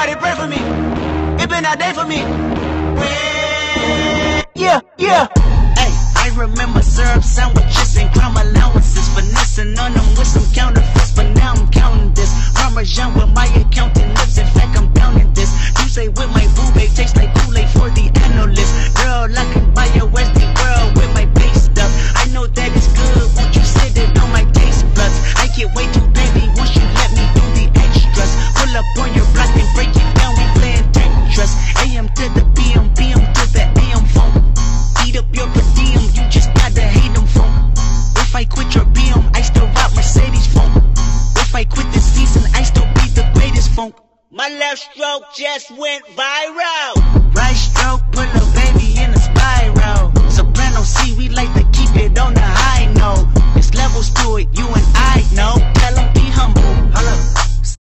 Everybody pray for me. It been a day for me. Yeah, yeah. Hey, I remember syrup sandwiches and crime allowances, finessing on them with some counterfeits, but now I'm counting this. Parmesan with my accountant lips, in fact I'm pounding this. You say with my boo babe, tastes like Kool-Aid for the analyst. Girl, I can buy your Westie world with my base stuff. I know that it's good, won't you sit it on my taste buds? I get way too baby, once you let me do the extras. Pull up on your block and break it down, we playing Tetris. AM to the PM, PM to the AM phone. Eat up your per diem, you just gotta hate them phone. If I quit your BM, I still rock Mercedes phone. If I quit this season, I still be the greatest phone. My left stroke just went viral. Right stroke, put a baby in a spiral. Soprano C, we like to keep it on the high note. There's levels to it, you and I know.